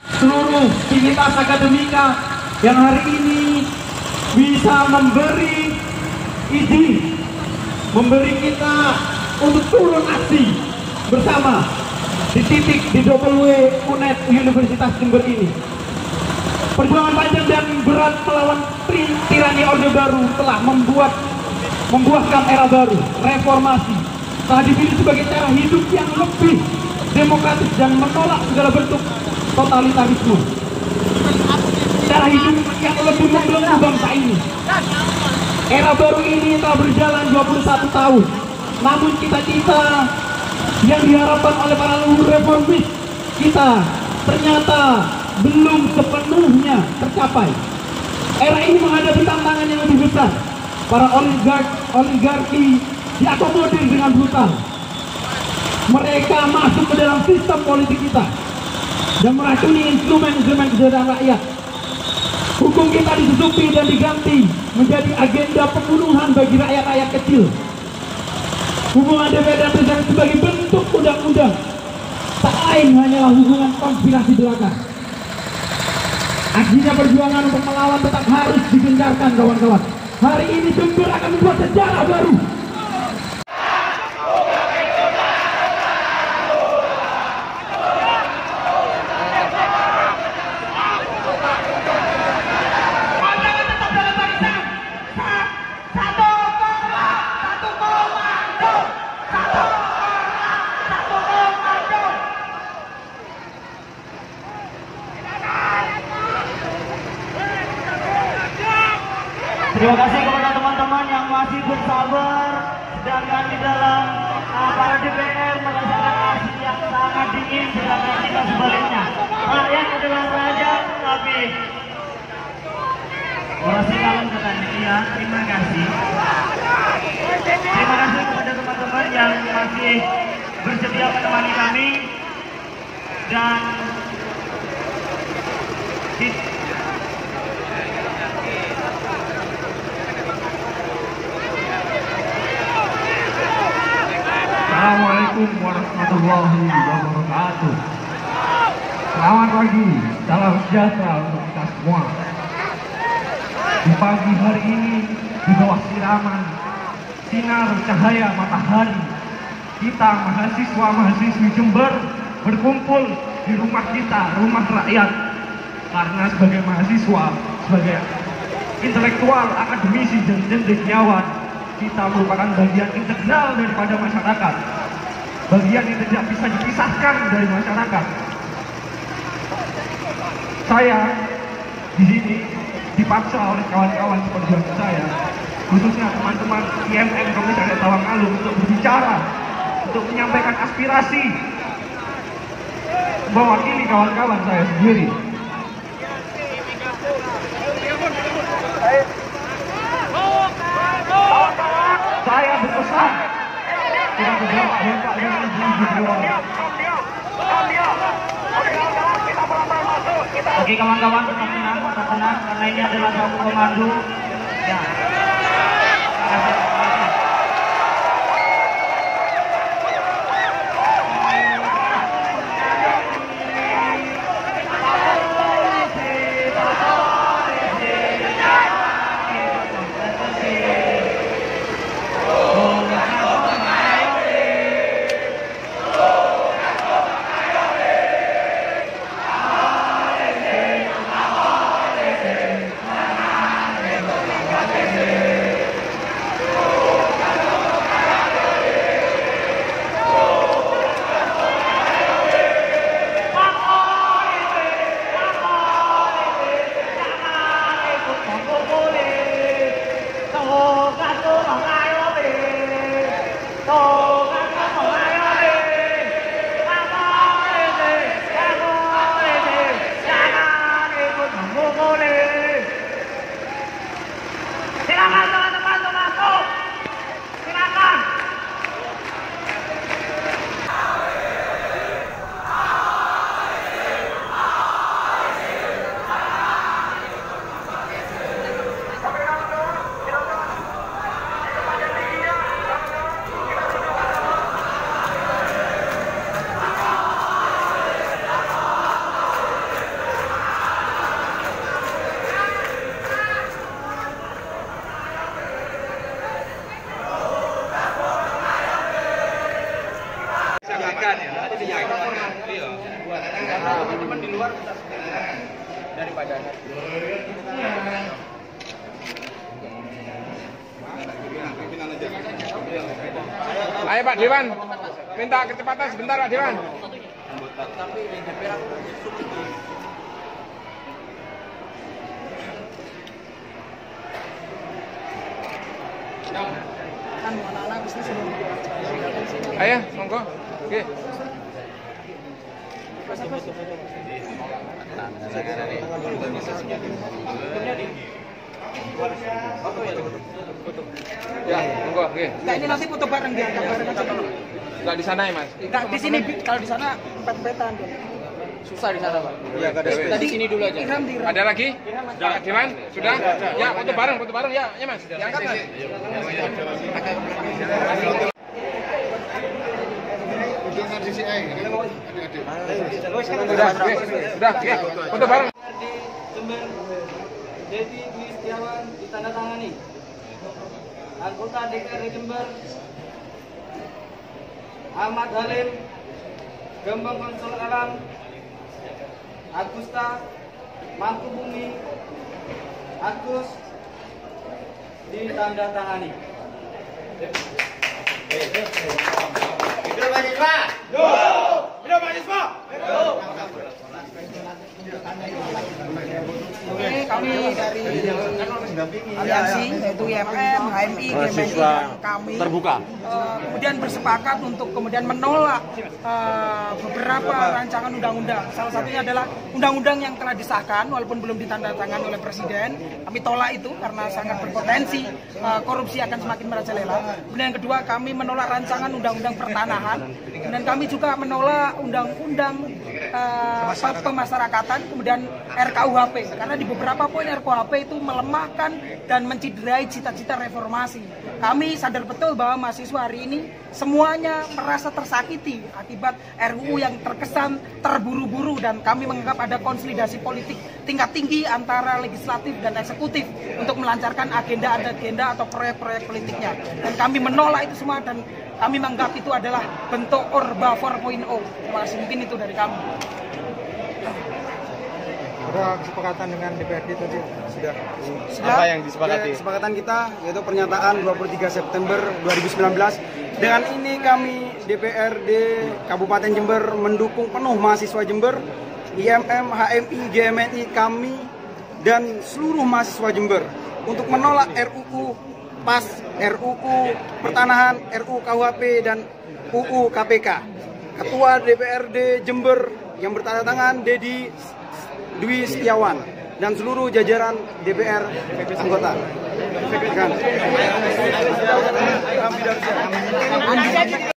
seluruh sivitas akademika yang hari ini bisa memberi izin, memberi kita untuk turun aksi bersama di titik di UNED Universitas Jember ini. Perjuangan panjang dan berat melawan tirani Orde Baru telah membuahkan era baru, reformasi, telah dipilih sebagai cara hidup yang lebih demokratis dan menolak segala bentuk totalitarisme. Cara hidup yang lebih membelenggu bangsa ini. Era baru ini telah berjalan 21 tahun. Namun cita-cita yang diharapkan oleh para leluhur reformis kita ternyata belum sepenuhnya tercapai. Era ini menghadapi tantangan yang lebih besar. Para oligarki diakomodir dengan brutal. Mereka masuk ke dalam sistem politik kita dan meracuni instrumen-instrumen kesejahteraan rakyat. Hukum kita disusupi dan diganti menjadi agenda pembunuhan bagi rakyat-rakyat kecil. Hubungan DPR dan presiden sebagai bentuk undang-undang tak lain hanyalah hubungan konspirasi belaka. Aksinya perjuangan untuk melawan tetap harus digencarkan, kawan-kawan. Hari ini Jember akan membuat sejarah baru. Terima kasih kepada teman-teman yang masih bersabar, sedangkan di dalam para DPR merasakan aksi yang sangat dingin, sedangkan kita sebaliknya. Rakyat adalah raja, tapi orasi kalem katanya. Iya, terima kasih. Terima kasih kepada teman-teman yang masih bersedia menemani kami dan Assalamualaikum warahmatullahi wabarakatuh. Selamat pagi, salam sejahtera untuk kita semua. Di pagi hari ini, di bawah siraman sinar cahaya matahari, kita mahasiswa-mahasiswi Jember berkumpul di rumah kita, rumah rakyat. Karena sebagai mahasiswa, sebagai intelektual, akademisi, dan cendekiawan, kita merupakan bagian integral daripada masyarakat, bagian yang tidak bisa dipisahkan dari masyarakat. Saya di sini dipaksa oleh kawan-kawan seperjuangan saya, khususnya teman-teman IMM Komisariat Tawangmangu, untuk berbicara, untuk menyampaikan aspirasi, mewakili kawan-kawan saya sendiri. Saya berpesan kepada bapak-bapak dan ibu-ibu dewan. Oke kawan-kawan, tetap tenang, karena ini adalah satu komando. Ya. Terima kasih. teman-teman di luar bisa daripada Ayo Pak Dewan, minta kecepatan sebentar Pak Dewan. Ayo, monggo. Oke. Ya, monggo. Oke. Nah, ini nanti foto bareng dia. Enggak di sana ya, Mas? Enggak di sini, kalau di sana empet-empetan. Susah di sana, Pak. Iya, Tadi sini dulu aja. Ada lagi? Pak Dewan, sudah? Ya, foto bareng ya, ya Mas. Diangkat Mas. Sudah, oke. Foto bareng. di Jember, Dedi Dwi Setiawan ditandatangani. Anggota DPRD Jember, Ahmad Halim, Gembong Konsul Alam, Agusta, Mangkubumi, Agus ditandatangani. Ini kami dari aliansi yaitu IMM, HMI, GMNI dan kami terbuka. Kemudian bersepakat untuk kemudian menolak beberapa rancangan undang-undang. Salah satunya adalah undang-undang yang telah disahkan walaupun belum ditandatangani oleh Presiden. Kami tolak itu karena sangat berpotensi korupsi akan semakin merajalela. Kemudian yang kedua, kami menolak rancangan undang-undang pertanahan. Dan kami juga menolak undang-undang pemasyarakatan, kemudian RKUHP, karena di beberapa poin RKUHP itu melemahkan dan menciderai cita-cita reformasi. Kami sadar betul bahwa mahasiswa hari ini semuanya merasa tersakiti akibat RUU yang terkesan terburu-buru, dan kami menganggap ada konsolidasi politik tingkat tinggi antara legislatif dan eksekutif untuk melancarkan agenda-agenda atau proyek-proyek politiknya. Dan kami menolak itu semua, dan kami menganggap itu adalah bentuk Orba 4.0. Terima kasih, mungkin itu dari kami. Ada kesepakatan dengan DPRD tadi sudah. Apa yang disepakati? Kesepakatan kita yaitu pernyataan 23 September 2019. Dengan ini kami DPRD Kabupaten Jember mendukung penuh mahasiswa Jember, IMM, HMI, GMNI, kami dan seluruh mahasiswa Jember untuk menolak RUU PAS, RUU Pertanahan, RUU KUHP dan UU KPK. Ketua DPRD Jember yang bertanda tangan Dedi Dwi Setiawan dan seluruh jajaran DPR anggota.